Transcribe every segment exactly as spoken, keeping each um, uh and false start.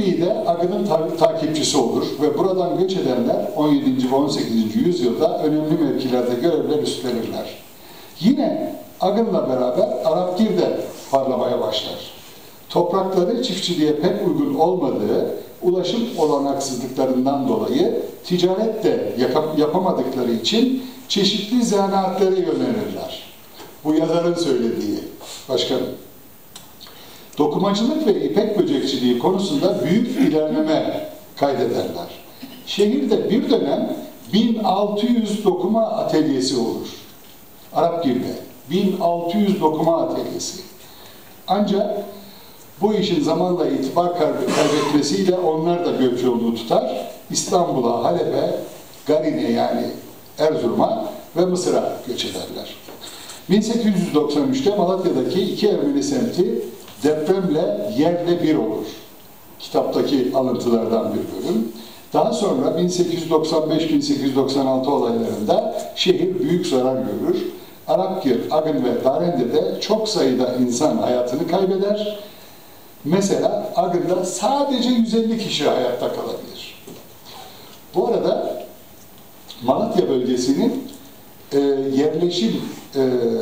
Divriği de Agın'ın ta takipçisi olur ve buradan göç edenler on yedinci ve on sekizinci yüzyılda önemli mevkilerde görevler üstlenirler. Yine Agın'la beraber Arapgir de parlamaya başlar. Toprakları çiftçiliğe pek uygun olmadığı, ulaşım olanaksızlıklarından dolayı ticaret de yapamadıkları için çeşitli zanaatlere yönelirler. Bu yazarın söylediği, başkanım. Dokumacılık ve ipek böcekçiliği konusunda büyük ilerleme kaydederler. Şehirde bir dönem bin altı yüz dokuma atölyesi olur. Arapgir'de bin altı yüz dokuma atölyesi. Ancak bu işin zamanla itibar kaybetmesiyle onlar da göç yolunu tutar. İstanbul'a, Halep'e, Garin'e yani Erzurum'a ve Mısır'a göç ederler. bin sekiz yüz doksan üçte Malatya'daki iki Ermeni semti depremle yerle bir olur. Kitaptaki alıntılardan bir bölüm. Daha sonra bin sekiz yüz doksan beş bin sekiz yüz doksan altı olaylarında şehir büyük zarar görür. Arapgir, Agın ve Darende'de çok sayıda insan hayatını kaybeder. Mesela Agın'da sadece yüz elli kişi hayatta kalabilir. Bu arada Malatya bölgesinin e, yerleşim e,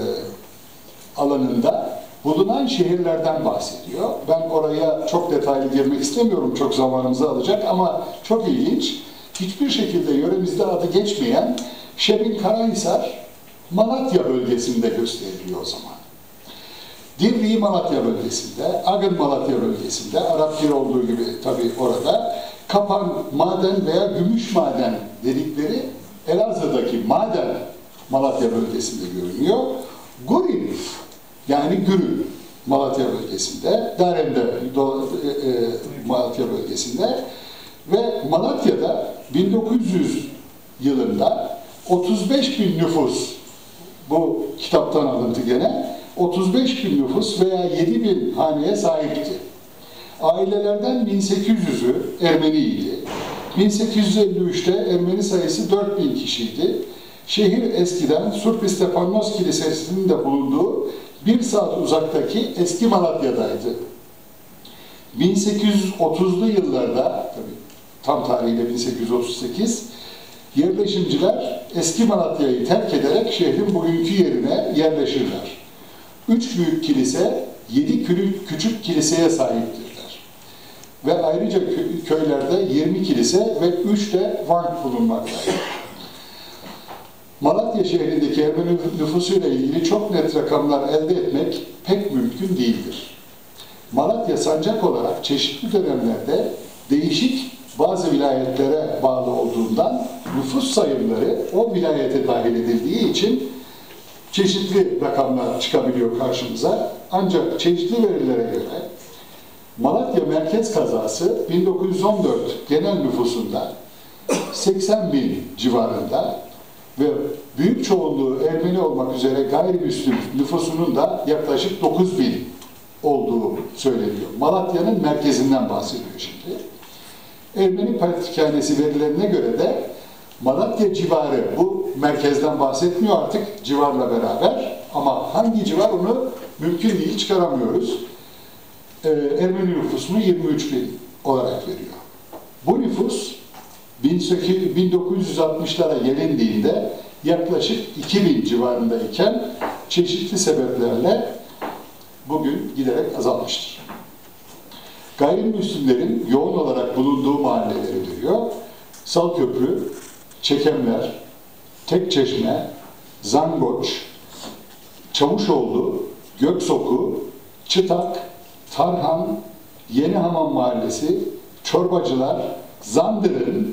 alanında bulunan şehirlerden bahsediyor. Ben oraya çok detaylı girmek istemiyorum, çok zamanımızı alacak ama çok ilginç. Hiçbir şekilde yöremizde adı geçmeyen Şebin Karahisar, Malatya bölgesinde gösteriliyor o zaman. Divriği Malatya bölgesinde, Agın Malatya bölgesinde, Arapgir olduğu gibi tabii orada, Kapan maden veya gümüş maden dedikleri Elazığ'daki maden Malatya bölgesinde görünüyor. Gurin yani Gürün Malatya bölgesinde, Darende e, e, Malatya bölgesinde ve Malatya'da bin dokuz yüz yılında otuz beş bin nüfus, bu kitaptan alıntı gene, otuz beş bin nüfus veya yedi bin haneye sahipti. Ailelerden bin sekiz yüzü Ermeniydi. bin sekiz yüz elli üçte Ermeni sayısı dört bin kişiydi. Şehir eskiden Surp Stepanos Kilisesi'nin de bulunduğu bir saat uzaktaki eski Malatya'daydı. bin sekiz yüz otuzlu yıllarda, tabii tam tarihiyle bin sekiz yüz otuz sekiz, yerleşimciler eski Malatya'yı terk ederek şehrin bugünkü yerine yerleşirler. Üç büyük kilise, yedi küçük kiliseye sahiptirler. Ve ayrıca köylerde yirmi kilise ve üç de vank bulunmaktadır. Malatya şehrindeki Ermeni nüfusuyla ilgili çok net rakamlar elde etmek pek mümkün değildir. Malatya sancak olarak çeşitli dönemlerde değişik bazı vilayetlere bağlı olduğundan nüfus sayımları o vilayete dahil edildiği için çeşitli rakamlar çıkabiliyor karşımıza. Ancak çeşitli verilere göre Malatya merkez kazası bin dokuz yüz on dört genel nüfusunda seksen bin civarında ve büyük çoğunluğu Ermeni olmak üzere gayrimüslim nüfusunun da yaklaşık dokuz bin olduğu söyleniyor. Malatya'nın merkezinden bahsediyor şimdi. Ermeni Patrikhanesi verilerine göre de Malatya civarı, bu merkezden bahsetmiyor artık civarla beraber ama hangi civar onu mümkün değil, çıkaramıyoruz. Ee, Ermeni nüfusunu yirmi üç bin olarak veriyor. Bu nüfus bin dokuz yüz altmışlara gelindiğinde yaklaşık iki bin civarındayken çeşitli sebeplerle bugün giderek azalmıştır. Gayrimüslimlerin yoğun olarak bulunduğu mahalleleri veriyor. Salköprü, Çekemler, Tekçeşme, Zangoç, Çavuşoğlu, Göksoku, Çıtak, Tarhan, Yenihamam Mahallesi, Çorbacılar, Zandırın,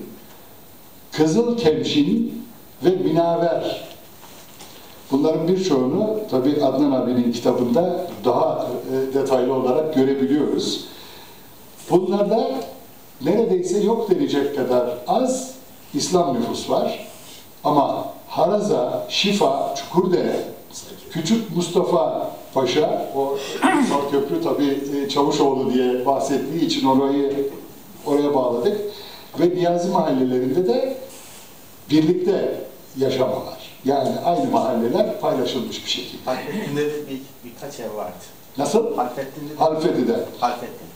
Kızılkemşin ve Minaver. Bunların birçoğunu tabii Adnan abinin kitabında daha e, detaylı olarak görebiliyoruz. Bunlarda neredeyse yok denecek kadar az İslam nüfus var. Ama Haraza, Şifa, Çukurdere, Küçük Mustafa Paşa, o Salköprü tabii Çavuşoğlu diye bahsettiği için orayı oraya bağladık. Ve Niyazi mahallelerinde de birlikte yaşama var. Yani aynı mahalleler paylaşılmış bir şekilde. Halfettin'de de bir, birkaç ev vardı. Nasıl? Halfettin'de de. Halfeti'de. Halfettin.